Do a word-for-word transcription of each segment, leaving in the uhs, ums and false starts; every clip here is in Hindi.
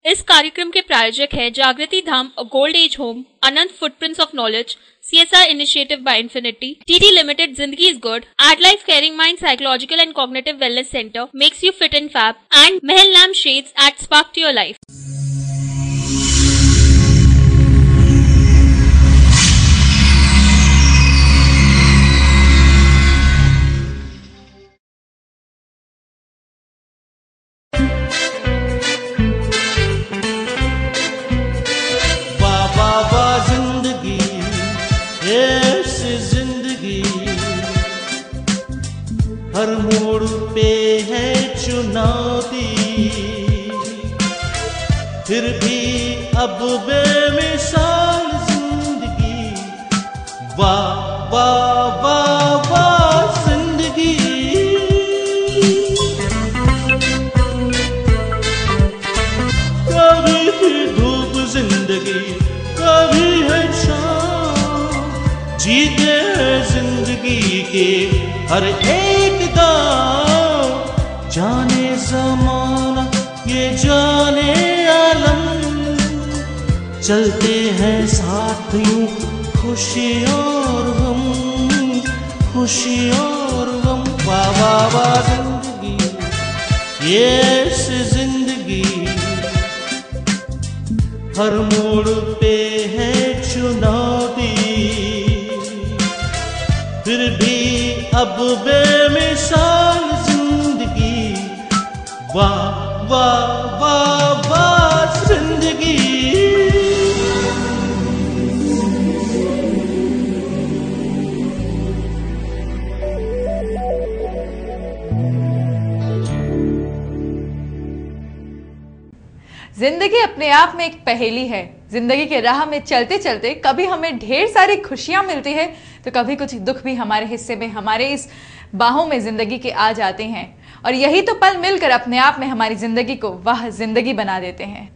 इस कार्यक्रम के प्रायोजक है Jagriti Dham, a gold age home, Anant footprints of knowledge, C S R initiative by Infinity, T T limited Zindagi is good, ad life caring mind psychological and cognitive wellness centre makes you fit and fab, and Mahal lamp shades at spark to your life. हर मोड़ पे है चुनौती, फिर भी अब बेमिसाल जिंदगी, वाह वाह वाह वाह जिंदगी। कभी है धूप जिंदगी, कभी है शाम, जीते हैं जिंदगी के हर एक दाव। जाने ज़माना ये जाने आलम, चलते हैं साथ यूं खुशियाँ और गम, खुशियाँ और गम। वाह वाह वाह जिंदगी, ये ऐसी जिंदगी, हर मोड़ पे है चुनौती, फिर भी अब बेमिसाल जिंदगी, वाह वाह वाह वाह जिंदगी। जिंदगी अपने आप में एक पहेली है। जिंदगी के राह में चलते चलते कभी हमें ढेर सारी खुशियां मिलती है, तो कभी कुछ दुख भी हमारे हिस्से में, हमारे इस बाहों में जिंदगी के आ जाते हैं, और यही तो पल मिलकर अपने आप में हमारी जिंदगी को वाह जिंदगी बना देते हैं।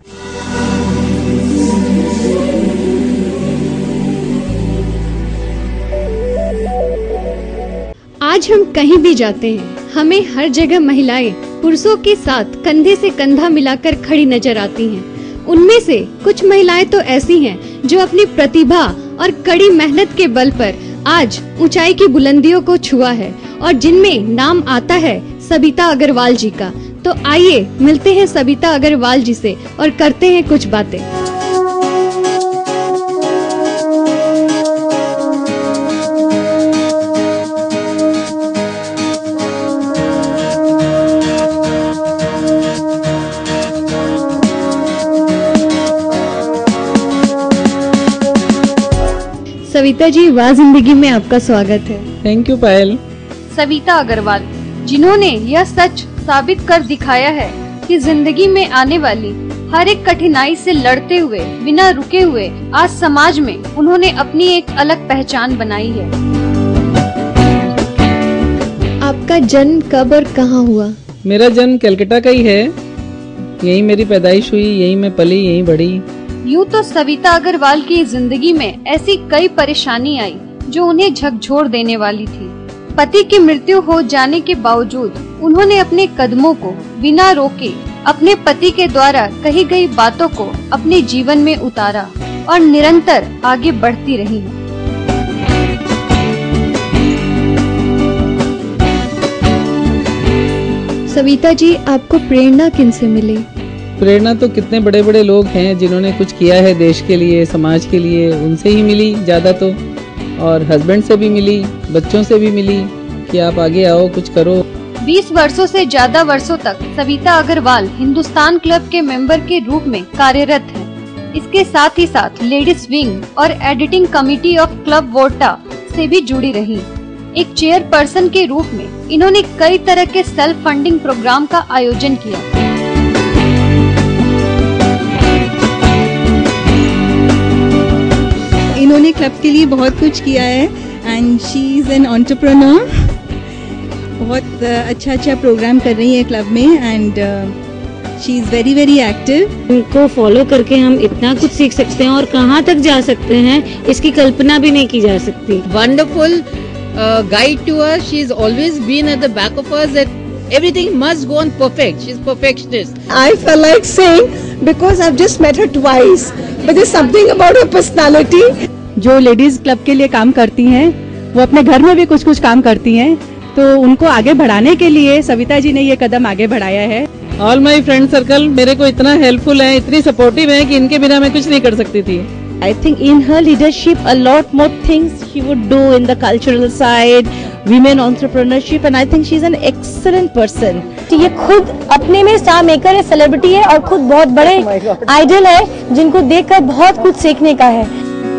आज हम कहीं भी जाते हैं, हमें हर जगह महिलाएं पुरुषों के साथ कंधे से कंधा मिलाकर खड़ी नजर आती हैं। उनमें से कुछ महिलाएं तो ऐसी हैं जो अपनी प्रतिभा और कड़ी मेहनत के बल पर आज ऊंचाई की बुलंदियों को छुआ है, और जिनमें नाम आता है सविता अग्रवाल जी का। तो आइए मिलते हैं सविता अग्रवाल जी से और करते हैं कुछ बातें। सविता जी, वाह जिंदगी में आपका स्वागत है। Thank you Payal. सविता अग्रवाल, जिन्होंने यह सच साबित कर दिखाया है कि जिंदगी में आने वाली हर एक कठिनाई से लड़ते हुए, बिना रुके हुए आज समाज में उन्होंने अपनी एक अलग पहचान बनाई है। आपका जन्म कब और कहाँ हुआ? मेरा जन्म कलकत्ता का ही है, यही मेरी पैदाइश हुई, यही मैं पली, यही बढ़ी। यूँ तो सविता अग्रवाल की जिंदगी में ऐसी कई परेशानी आई जो उन्हें झकझोर देने वाली थी। पति की मृत्यु हो जाने के बावजूद उन्होंने अपने कदमों को बिना रोके अपने पति के द्वारा कही गई बातों को अपने जीवन में उतारा और निरंतर आगे बढ़ती रही। सविता जी, आपको प्रेरणा किनसे मिली? प्रेरणा तो कितने बड़े बड़े लोग हैं जिन्होंने कुछ किया है देश के लिए, समाज के लिए, उनसे ही मिली ज्यादा तो, और हस्बैंड से भी मिली, बच्चों से भी मिली कि आप आगे आओ, कुछ करो। बीस वर्षों से ज्यादा वर्षों तक सविता अग्रवाल हिंदुस्तान क्लब के मेंबर के रूप में कार्यरत हैं। इसके साथ ही साथ लेडीज विंग और एडिटिंग कमेटी ऑफ क्लब वोटा से भी जुड़ी रही। एक चेयरपर्सन के रूप में इन्होंने कई तरह के सेल्फ फंडिंग प्रोग्राम का आयोजन किया। इन्होंने क्लब के लिए बहुत कुछ किया है, and she is an entrepreneur. बहुत अच्छा अच्छा प्रोग्राम कर रही है क्लब में, and she is very very active. उनको फॉलो करके हम इतना कुछ सीख सकते हैं और कहाँ तक जा सकते हैं, इसकी कल्पना भी नहीं की जा सकती। Wonderful guide to us, she is always been at the back of us, that everything must go on perfect. She's perfectionist. I felt like saying because I've just met her twice, but there's something about her personality. जो लेडीज क्लब के लिए काम करती हैं वो अपने घर में भी कुछ कुछ काम करती हैं, तो उनको आगे बढ़ाने के लिए सविता जी ने ये कदम आगे बढ़ाया है। ऑल माई फ्रेंड सर्कल मेरे को इतना हेल्पफुल है, इतनी सपोर्टिव है कि इनके बिना मैं कुछ नहीं कर सकती थी। I think in her leadership a lot more things she would do in the cultural side, women entrepreneurship, and I think she's an excellent person. ये खुद अपने में स्टार मेकर है, सेलिब्रिटी है और खुद बहुत बड़े आइडल है जिनको देखकर बहुत कुछ सीखने का है।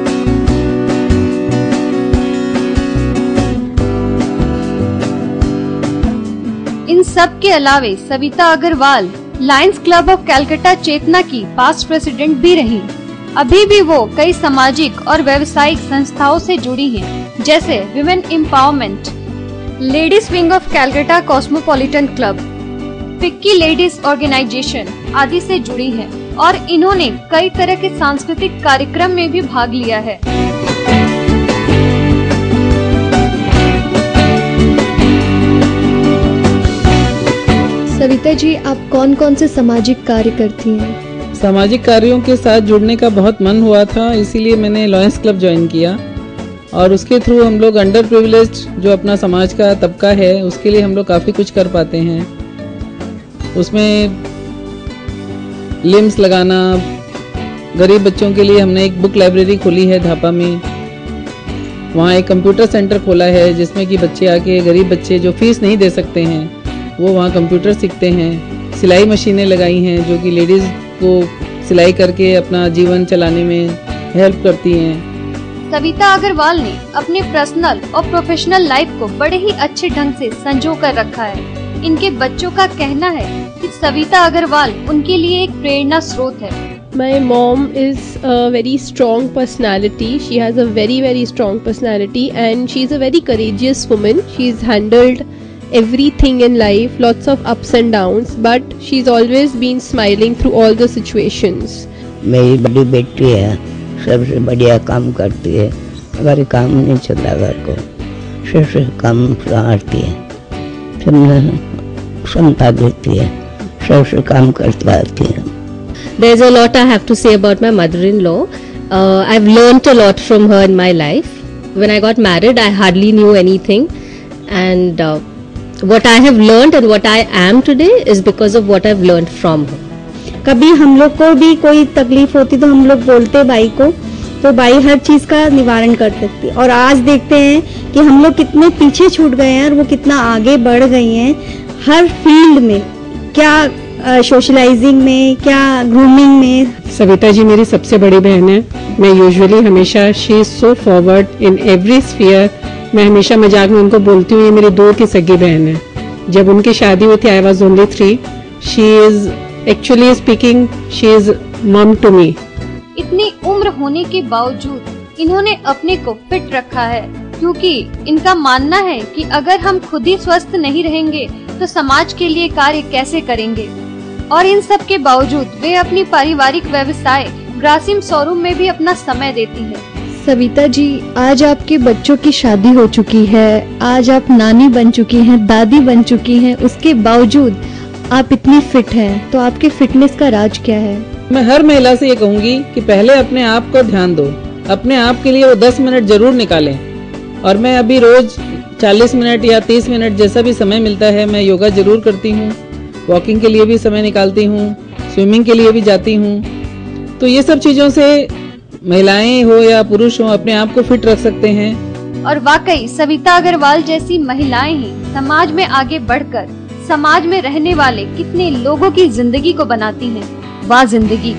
इन सब के अलावे Savita Agarwal Lions Club of Calcutta Chetana की पास्ट प्रेसिडेंट भी रही। अभी भी वो कई सामाजिक और व्यावसायिक संस्थाओं से जुड़ी हैं, जैसे women empowerment, ladies wing of Calcutta cosmopolitan club, FICCI ladies organisation आदि से जुड़ी हैं और इन्होंने कई तरह के सांस्कृतिक कार्यक्रम में भी भाग लिया है। सविता जी, आप कौन कौन से सामाजिक कार्य करती हैं? सामाजिक कार्यों के साथ जुड़ने का बहुत मन हुआ था, इसीलिए मैंने लॉयंस क्लब ज्वाइन किया और उसके थ्रू हम लोग अंडर प्रिविलेज्ड जो अपना समाज का तबका है उसके लिए हम लोग काफ़ी कुछ कर पाते हैं। उसमें लिम्स लगाना, गरीब बच्चों के लिए हमने एक बुक लाइब्रेरी खोली है धापा में, वहाँ एक कंप्यूटर सेंटर खोला है जिसमें कि बच्चे आके, गरीब बच्चे जो फीस नहीं दे सकते हैं वो वहाँ कंप्यूटर सीखते हैं। सिलाई मशीनें लगाई हैं जो कि लेडीज़ को सिलाई करके अपना जीवन चलाने में हेल्प करती हैं। सविता अग्रवाल ने अपने पर्सनल और प्रोफेशनल लाइफ को बड़े ही अच्छे ढंग से संजो कर रखा है। इनके बच्चों का कहना है कि सविता अग्रवाल उनके लिए एक प्रेरणा स्रोत है। My mom is a very strong personality. She has a very very strong personality and she's a very courageous woman. She's handled everything in life, lots of ups and downs, but she's always been smiling through all the situations. मेरी बड़ी बेटी है, सबसे बढ़िया काम करती है, अगर काम नहीं चलता घर को सबसे काम संभालती है, क्षमता देती है, सबसे काम करती आती है। There's a lot I have to say about my mother-in-law. Uh, I've learnt a lot from her in my life. When I got married, I hardly knew anything, and uh, what I have learned and what I am today is because of what I've learned from her. कभी हम लोग को भी कोई तकलीफ होती तो हम लोग बोलते बाई को, तो बाई हर चीज का निवारण कर सकती है। और आज देखते हैं कि हम लोग कितने पीछे छूट गए हैं और वो कितना आगे बढ़ गई हैं हर फील्ड में, क्या सोशलाइजिंग में, क्या ग्रूमिंग में। सविता जी मेरी सबसे बड़ी बहन है। मैं यूजुअली हमेशा she is so forward in every sphere. मैं हमेशा मजाक में उनको बोलती हूँ ये मेरी दूर की सगी बहन है। जब उनकी शादी हुई थी I was only three. She is actually speaking she is mum to me. इतनी उम्र होने के बावजूद इन्होंने अपने को फिट रखा है, क्योंकि इनका मानना है कि अगर हम खुद ही स्वस्थ नहीं रहेंगे तो समाज के लिए कार्य कैसे करेंगे। और इन सब के बावजूद वे अपनी पारिवारिक व्यवसाय ग्रासिम शोरूम में भी अपना समय देती है। सविता जी, आज आपके बच्चों की शादी हो चुकी है, आज आप नानी बन चुकी हैं, दादी बन चुकी हैं, उसके बावजूद आप इतनी फिट हैं, तो आपके फिटनेस का राज क्या है? मैं हर महिला से ये कहूंगी कि पहले अपने आप को ध्यान दो, अपने आप के लिए वो दस मिनट जरूर निकालें। और मैं अभी रोज चालीस मिनट या तीस मिनट जैसा भी समय मिलता है मैं योगा जरूर करती हूँ, वॉकिंग के लिए भी समय निकालती हूँ, स्विमिंग के लिए भी जाती हूँ। तो ये सब चीजों से महिलाएं हो या पुरुष हो अपने आप को फिट रख सकते हैं। और वाकई सविता अग्रवाल जैसी महिलाएं ही समाज में आगे बढ़कर समाज में रहने वाले कितने लोगों की जिंदगी को बनाती हैं। वाह जिंदगी।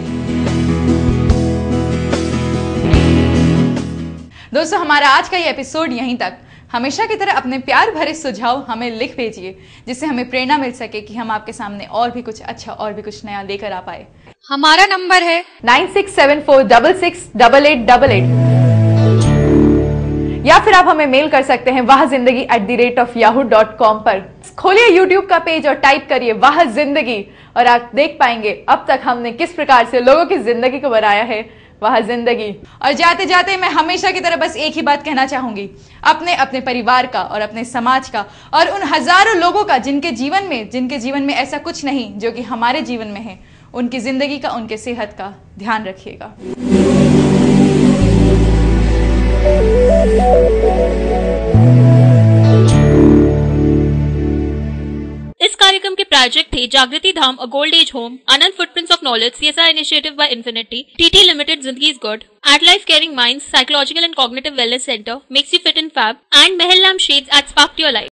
दोस्तों, हमारा आज का ये एपिसोड यहीं तक। हमेशा की तरह अपने प्यार भरे सुझाव हमें लिख भेजिए, जिससे हमें प्रेरणा मिल सके कि हम आपके सामने और भी कुछ अच्छा और भी कुछ नया लेकर आ पाए। हमारा नंबर है nine six seven four double six double eight double eight, या फिर आप हमें मेल कर सकते हैं Wah Zindagi at the rate of Yahoo dot com पर। खोलिए यूट्यूब का पेज और टाइप करिए वाह जिंदगी, और आप देख पाएंगे अब तक हमने किस प्रकार से लोगों की जिंदगी को बनाया है वाह जिंदगी। और जाते जाते मैं हमेशा की तरह बस एक ही बात कहना चाहूंगी, अपने अपने परिवार का और अपने समाज का और उन हजारों लोगों का जिनके जीवन में जिनके जीवन में ऐसा कुछ नहीं जो कि हमारे जीवन में है, उनकी ज़िंदगी का, उनके सेहत का ध्यान रखिएगा। इस कार्यक्रम के प्रायोजक थे Jagriti Dham, a gold age home, Anant footprints of knowledge, CSR initiative by Infinity, TT limited Zindagi is good, at life caring minds psychological and cognitive wellness centre, makes you fit in fab, and Mahal नाम shades at spark your life.